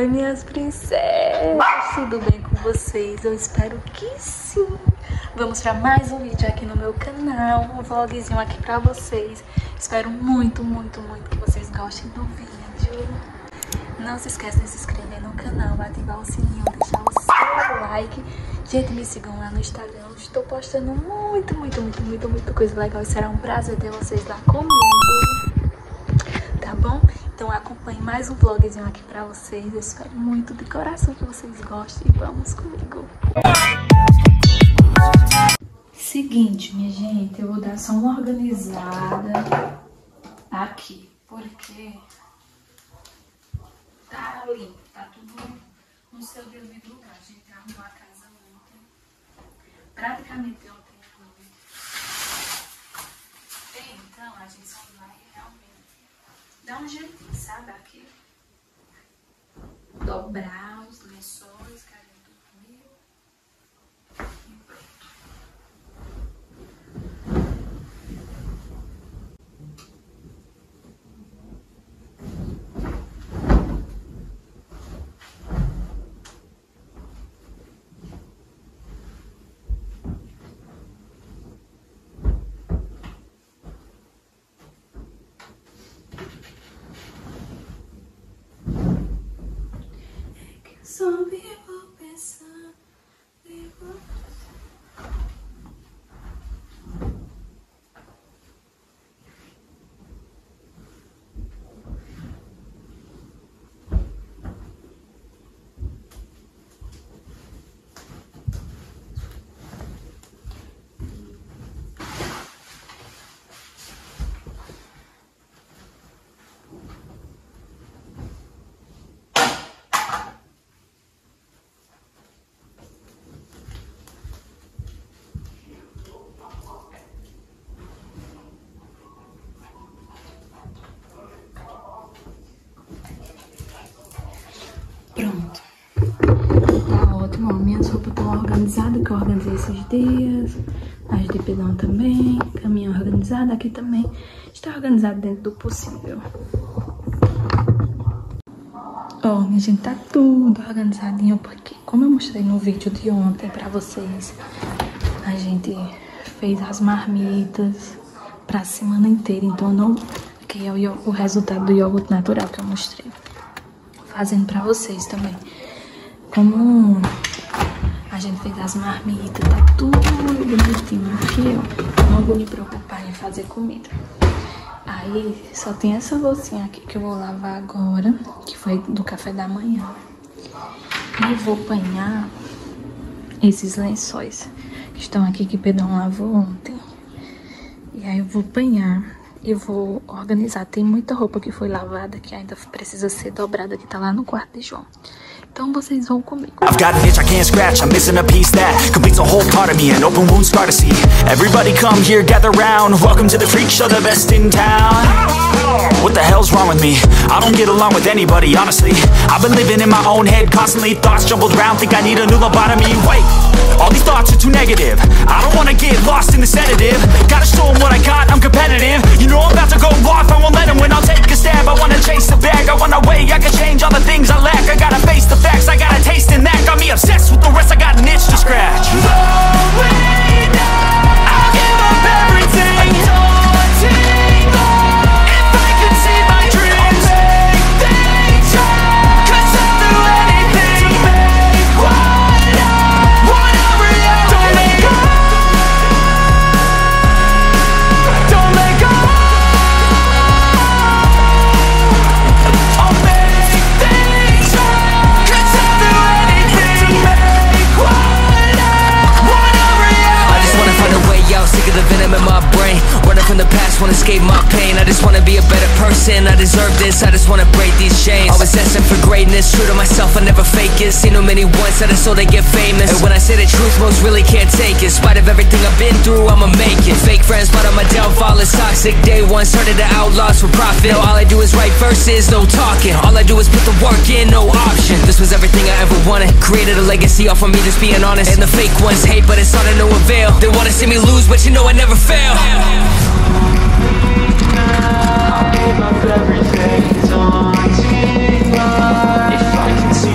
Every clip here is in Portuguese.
Oi, minhas princesas, tudo bem com vocês? Eu espero que sim. Vamos para mais um vídeo aqui no meu canal, um vlogzinho aqui pra vocês. Espero muito, muito, muito que vocês gostem do vídeo. Não se esqueça de se inscrever no canal, ativar o sininho, deixar o seu like. Gente, me sigam lá no Instagram, eu estou postando muita coisa legal e será um prazer ter vocês lá comigo, tá bom? Então acompanhe mais um vlogzinho aqui pra vocês. Eu espero muito de coração que vocês gostem e vamos comigo. Seguinte, minha gente, eu vou dar só uma organizada aqui, porque tá limpo, tá tudo no seu devido lugar. A gente arrumou a casa ontem, praticamente ontem à noite. Então a gente só vai realmente dar um jeitinho, sabe, aqui. Dobrar os lençóis que a gente dormiu. E pronto. Só vivo pensando, vivo. Pronto, tá ótimo, ó, minhas roupas estão organizadas, que eu organizei esses dias, as de pedão também, caminho organizado, aqui também está organizado dentro do possível. Ó, minha gente, tá tudo organizadinho, porque como eu mostrei no vídeo de ontem pra vocês, a gente fez as marmitas pra semana inteira, então não, aqui é o resultado do iogurte natural que eu mostrei. Fazendo pra vocês também. Como a gente fez as marmitas, tá tudo bonitinho aqui, ó. Não vou me preocupar em fazer comida. Aí só tem essa loucinha aqui que eu vou lavar agora, que foi do café da manhã. E vou apanhar esses lençóis que estão aqui, que Pedrão lavou ontem. E aí eu vou apanhar. Eu vou organizar, tem muita roupa que foi lavada que ainda precisa ser dobrada, que tá lá no quarto de João. Então vocês vão comigo. I've got an itch I can't scratch, I'm missing a piece that completes a whole part of me, an open wound scar to see. Everybody come here, gather round, welcome to the freak show, the best in town. What the hell's wrong with me? I don't get along with anybody, honestly. I've been living in my own head constantly, thoughts jumbled around, think I need a new lobotomy. Wait, all these thoughts are too negative, I don't wanna get lost in the sedative. Gotta show them what I got, I'm competitive. You know I'm about to go off, I won't let them win, I'll take a stab. I wanna chase the bag, I wanna weigh, I can change all the things I lack. I gotta face the facts, I got a taste in that. Got me obsessed with the rest, I got an itch to scratch. No way, no, I'll give up everything. I don't take on. If I could see my dreams, I'll make things right. 'Cause I'll do anything to make what I want a reality. Don't let go, don't let go. I'll make things right. 'Cause I'll do anything to make what I want a reality. I just wanna find a way out, sick of the venom in my brain. Running from the past, wanna escape my pain. I just wanna be a better person, I deserve this. I just wanna break these chains. Always asking for greatness, true to myself, I never fake it. Seen too many once, I just so they get famous. And when I say the truth, most really can't take it. In spite of everything I've been through, I'ma make it. Fake friends, but on my downfall is toxic. Day one, started to outlaws for profit. Now all I do is write verses, no talking. All I do is put the work in, no option. This was everything I ever wanted. Created a legacy off of me, just being honest. And the fake ones hate, but it's all to no avail. They wanna see me lose, but you know I never fail. I'll give up everything, daunting, if I can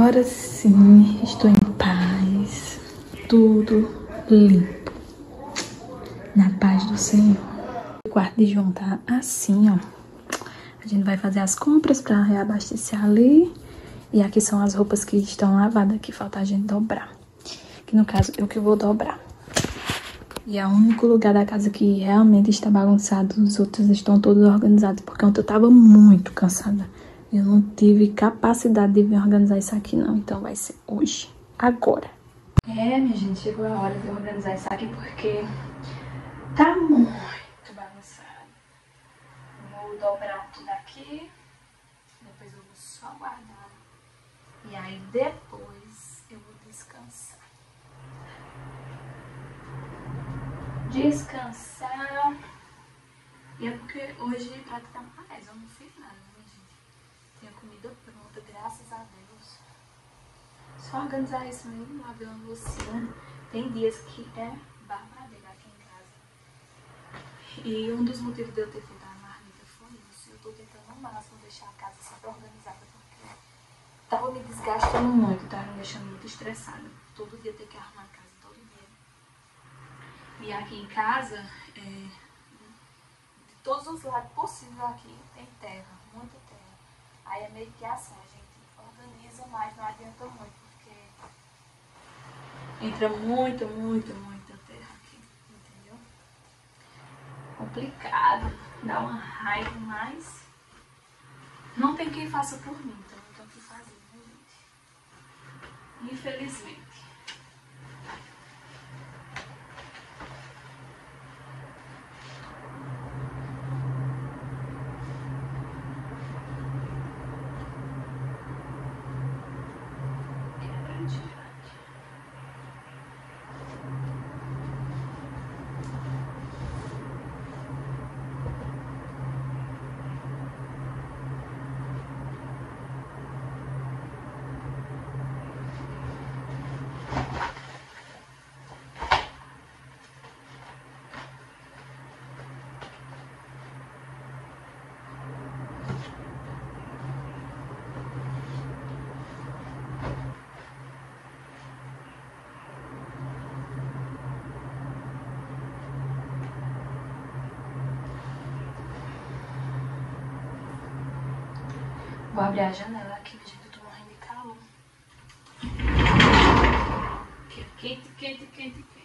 Agora sim, estou em paz. Tudo limpo. Na paz do Senhor. O quarto de João tá assim, ó. A gente vai fazer as compras pra reabastecer ali. E aqui são as roupas que estão lavadas, que falta a gente dobrar. Que no caso, eu que vou dobrar. E é o único lugar da casa que realmente está bagunçado. Os outros estão todos organizados. Porque ontem eu tava muito cansada. Eu não tive capacidade de me organizar isso aqui, não. Então vai ser hoje. Agora. Minha gente, chegou a hora de organizar isso aqui porque tá muito bagunçado. Vou dobrar tudo aqui. Depois eu vou só guardar. E aí depois eu vou descansar. Descansar. E é porque hoje praticamente eu não fiz nada, né, gente? Tenho comida pronta, graças a Deus. Só organizar isso mesmo, lavar uma loucinha. Tem dias que é barbadeira aqui em casa. E um dos motivos de eu ter feito a marmita foi isso. Eu tô tentando ao máximo deixar a casa sempre organizada, porque tava me desgastando muito, tava me deixando muito estressada. Todo dia ter que arrumar a casa, todo dia. E aqui em casa, de todos os lados possíveis aqui, tem terra, muita terra. Aí é meio que assim, a gente organiza, mas não adianta muito, porque entra muita terra aqui, entendeu? Complicado, dá uma raiva, mas não tem quem faça por mim, então não tem o que fazer, né, gente? Infelizmente. Vou abrir a janela aqui, gente, eu tô morrendo de calor. Quente, quente, quente, quente.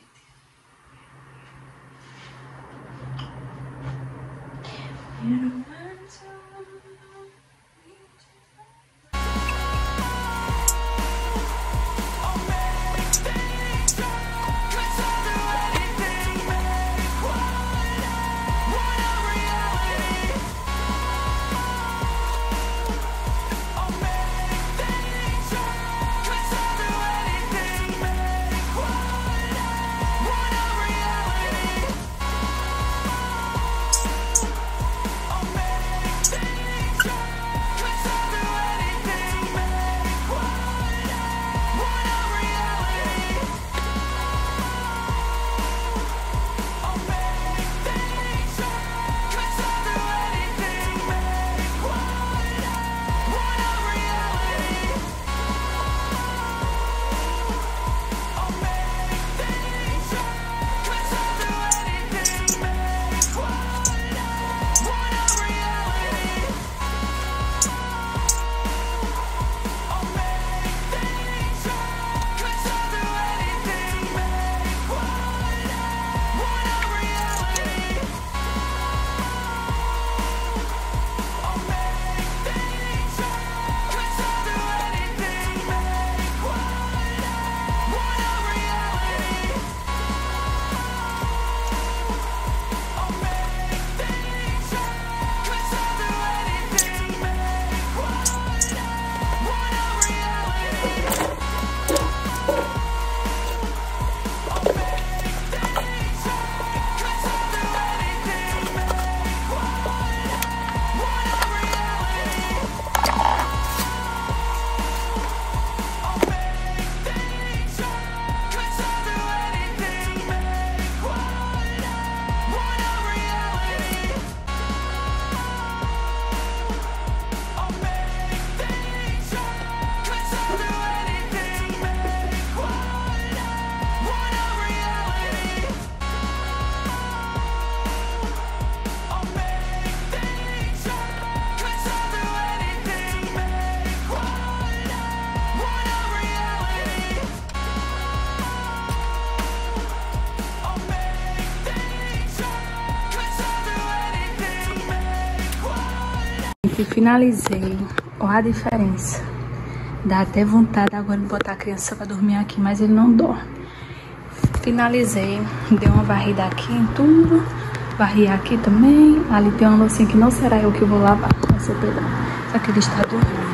Gente, finalizei. Olha a diferença. Dá até vontade agora de botar a criança pra dormir aqui, mas ele não dorme. Finalizei. Dei uma varrida aqui em tudo. Varri aqui também. Ali tem uma loucinha que não será eu que vou lavar. Vai ser o Pedrão. Só que ele está dormindo.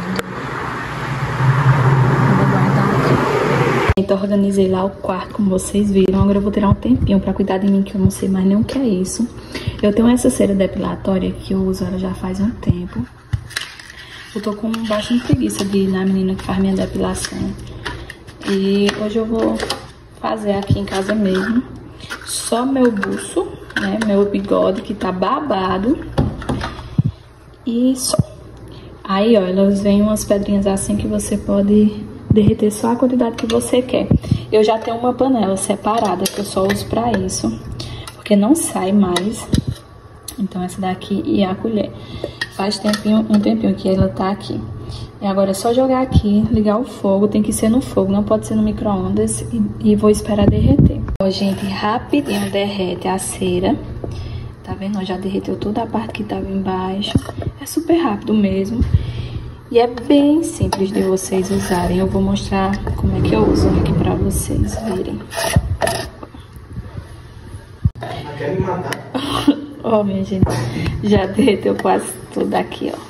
Vou guardar aqui. Então, organizei lá o quarto, como vocês viram. Agora eu vou tirar um tempinho pra cuidar de mim, que eu não sei mais nem o que é isso. Eu tenho essa cera depilatória que eu uso ela já faz um tempo. Eu tô com bastante preguiça de ir na menina que faz minha depilação. E hoje eu vou fazer aqui em casa mesmo. Só meu buço, né? Meu bigode que tá babado. E só. Aí, ó, elas vêm umas pedrinhas assim que você pode derreter só a quantidade que você quer. Eu já tenho uma panela separada que eu só uso pra isso. Porque não sai mais. Então essa daqui e a colher. Faz um tempinho que ela tá aqui. E agora é só jogar aqui, ligar o fogo. Tem que ser no fogo, não pode ser no micro-ondas. E vou esperar derreter. Ó, gente, rapidinho derrete a cera. Tá vendo? Já derreteu toda a parte que tava embaixo. É super rápido mesmo. E é bem simples de vocês usarem. Eu vou mostrar como é que eu uso aqui pra vocês verem. Quer me matar? Ó, minha gente, já derreteu quase tudo aqui, ó.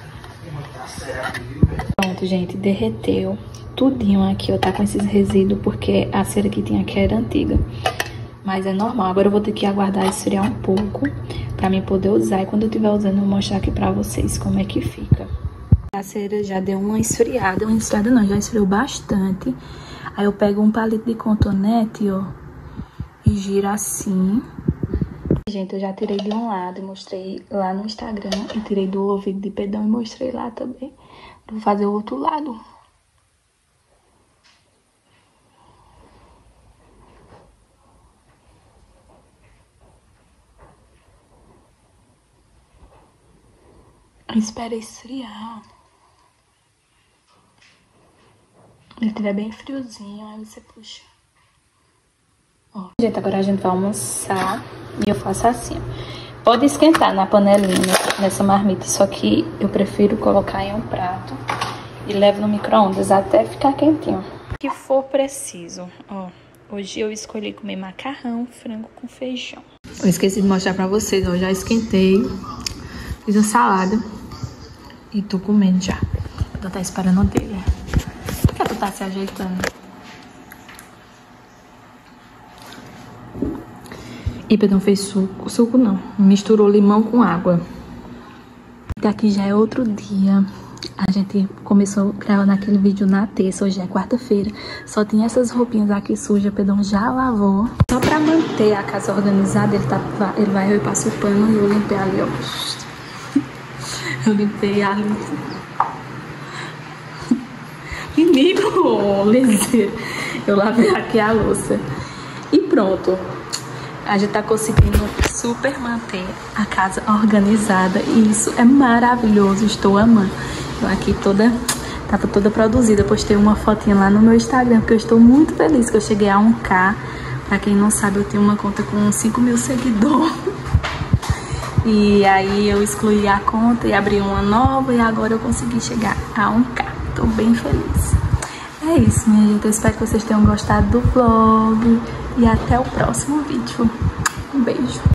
Pronto, gente, derreteu tudinho aqui, ó. Tá com esses resíduos porque a cera que tinha aqui era antiga. Mas é normal. Agora eu vou ter que aguardar esfriar um pouco pra mim poder usar. E quando eu estiver usando, eu vou mostrar aqui pra vocês como é que fica. A cera já deu uma esfriada. Uma esfriada não, já esfriou bastante. Aí eu pego um palito de cotonete, ó, e giro assim. Gente, eu já tirei de um lado e mostrei lá no Instagram. E tirei do ouvido de Pedrão e mostrei lá também. Vou fazer o outro lado. Espera esfriar. Ele estiver bem friozinho, aí você puxa. Ó. Gente, agora a gente vai almoçar e eu faço assim, ó. Pode esquentar na panelinha, nessa marmita, só que eu prefiro colocar em um prato e levo no micro-ondas até ficar quentinho. O que for preciso, ó. Hoje eu escolhi comer macarrão, frango com feijão. Eu esqueci de mostrar pra vocês, ó. Já esquentei, fiz a salada e tô comendo já. Eu tô esperando dele. Por que tu tá se ajeitando? E Pedrão fez suco. Suco não. Misturou limão com água. Aqui já é outro dia. A gente começou gravando aquele vídeo na terça. Hoje é quarta-feira. Só tinha essas roupinhas aqui sujas. Pedrão já lavou. Só pra manter a casa organizada, ele vai eu passo o pano e eu limpei ali, ó. Eu limpei ali. Menino, liseiro. Eu lavei aqui a louça. E pronto. A gente tá conseguindo super manter a casa organizada e isso é maravilhoso, estou amando. Eu aqui tava toda produzida, postei uma fotinha lá no meu Instagram, porque eu estou muito feliz que eu cheguei a 1K. Pra quem não sabe, eu tenho uma conta com 5 mil seguidores. E aí eu excluí a conta e abri uma nova e agora eu consegui chegar a 1K. Tô bem feliz. É isso, minha gente. Eu espero que vocês tenham gostado do vlog. E até o próximo vídeo. Um beijo.